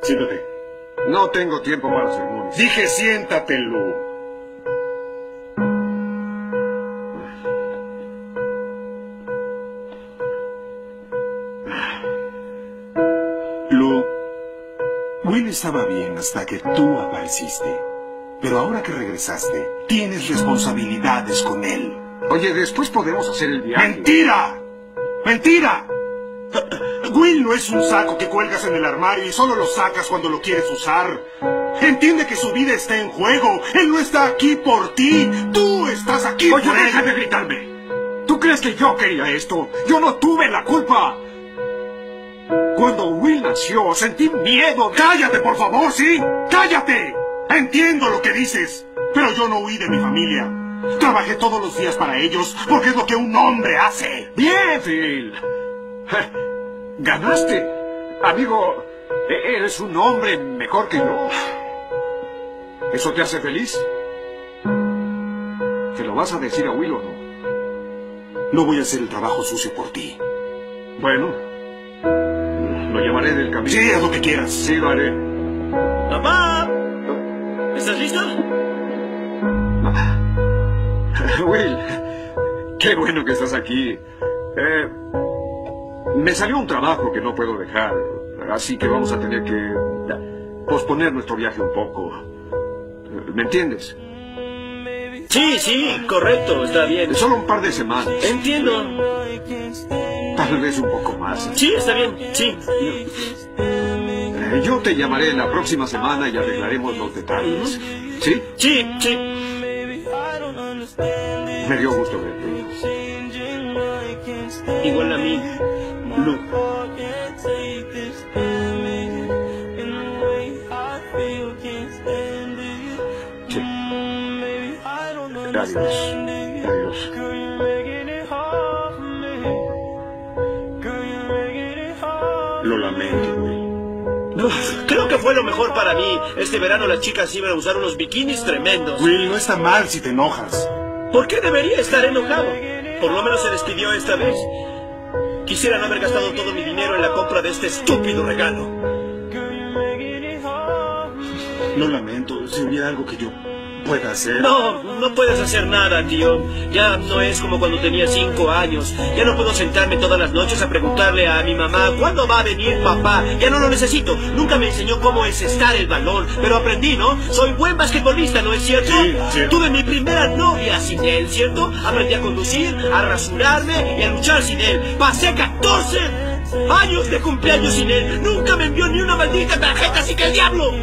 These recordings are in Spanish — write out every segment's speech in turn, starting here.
Siéntate. No tengo tiempo para sermones. Dije siéntate, Lou. Lou, Will estaba bien hasta que tú apareciste. Pero ahora que regresaste, tienes responsabilidades con él. Oye, después podemos hacer el viaje. ¡Mentira! ¡Mentira! Will no es un saco que cuelgas en el armario y solo lo sacas cuando lo quieres usar. Entiende que su vida está en juego. Él no está aquí por ti. Tú estás aquí por él. Oye, deja de gritarme. ¿Tú crees que yo quería esto? Yo no tuve la culpa. Cuando Will nació, sentí miedo. ¡Cállate, por favor, sí! ¡Cállate! Entiendo lo que dices, pero yo no huí de mi familia. Trabajé todos los días para ellos, porque es lo que un hombre hace. Bien, Phil. Ganaste. Amigo, eres un hombre mejor que yo. ¿Eso te hace feliz? ¿Te lo vas a decir a Will o no? No voy a hacer el trabajo sucio por ti. Bueno, lo llevaré del camino. Sí, haz lo que quieras. Sí, lo haré. ¡Papá! ¿Estás listo? Will, qué bueno que estás aquí. Me salió un trabajo que no puedo dejar, así que vamos a tener que posponer nuestro viaje un poco. ¿Me entiendes? Sí, correcto, está bien. Solo un par de semanas. Entiendo. Tal vez un poco más. Sí, está bien, sí. Yo te llamaré la próxima semana y arreglaremos los detalles. ¿Sí? Sí. Me dio gusto verte. Igual a mí, Lou. Sí. Adiós. Adiós. Lo lamento, Will. Creo que fue lo mejor para mí. Este verano las chicas iban a usar unos bikinis tremendos. Will, no está mal si te enojas. ¿Por qué debería estar enojado? Por lo menos se despidió esta vez. Quisiera no haber gastado todo mi dinero en la compra de este estúpido regalo. Lo lamento. Si hubiera algo que yo pueda hacer... No puedes hacer nada, tío. Ya no es como cuando tenía 5 años. Ya no puedo sentarme todas las noches a preguntarle a mi mamá ¿cuándo va a venir papá? Ya no lo necesito. Nunca me enseñó cómo es estar el balón. Pero aprendí, ¿no? Soy buen basquetbolista, ¿no es cierto? Sí. Tuve mi primera novia sin él, ¿cierto? Aprendí a conducir, a rasurarme y a luchar sin él. Pasé 14 años de cumpleaños sin él. Nunca me envió ni una maldita tarjeta, así que el diablo.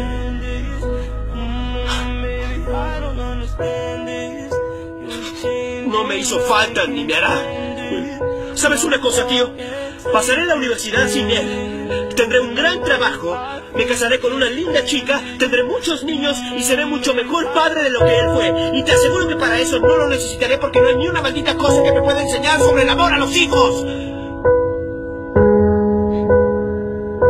No me hizo falta ni me hará. ¿Sabes una cosa, tío? Pasaré la universidad sin él. Tendré un gran trabajo. Me casaré con una linda chica. Tendré muchos niños y seré mucho mejor padre de lo que él fue. Y te aseguro que para eso no lo necesitaré porque no hay ni una maldita cosa que me pueda enseñar sobre el amor a los hijos.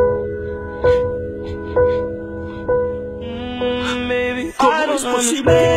¿Cómo es posible que